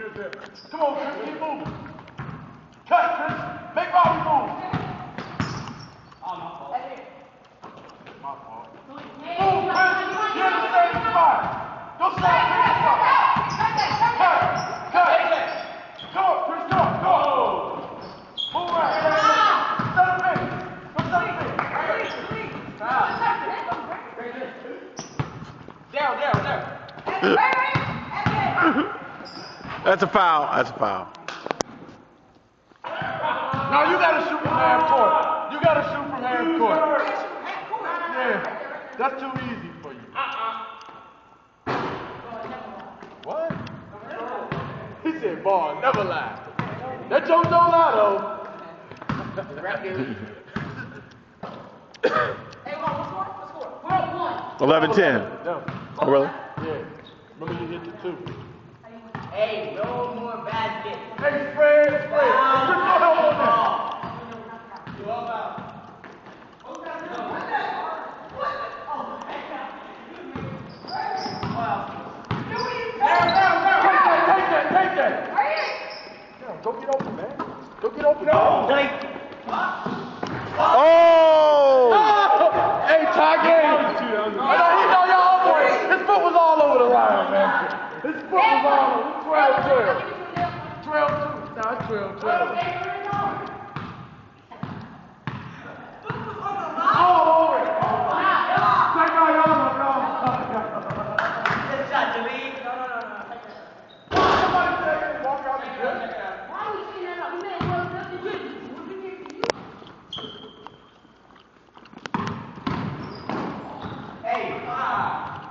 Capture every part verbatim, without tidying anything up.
Here's it. Come on, Chris, keep moving. Cut, Chris. Make Robbie move. Oh, my fault. My fault. Move, Chris. You're in the same spot. Go stop, Chris. Cut. Cut. Come on, Chris, go. Go. Move around. Set him in. Go set him in. Down, down, down. That's a foul. That's a foul. No, you gotta shoot from half court. You gotta shoot from half court. Yeah, that's too easy for you. What? He said, "Ball, never lie." That joke don't lie though. eleven ten. No. Oh, really? Yeah. Remember you hit the two. Hey, no more basket. Hey, spread, spread. Just go help on that. You all out. Take that, take that. Yeah, go get open, man. Go get open. No. Oh! Hey, tie game. I know he know y'all boy. His foot was all over the line, man. His foot was all over. twelve twelve. twelve two. Nah, it's twelve twelve. All over it. Take my arm, no. Good shot, Jaleel. No, no, no, no. Somebody take it. Walk out the gym. Hey, five.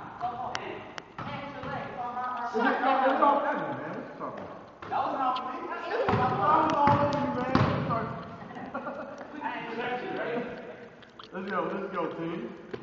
It's all that, man. What you talking about? That was not for me. I was all over you, man. I ain't touch you, right? Let's go, let's go, team.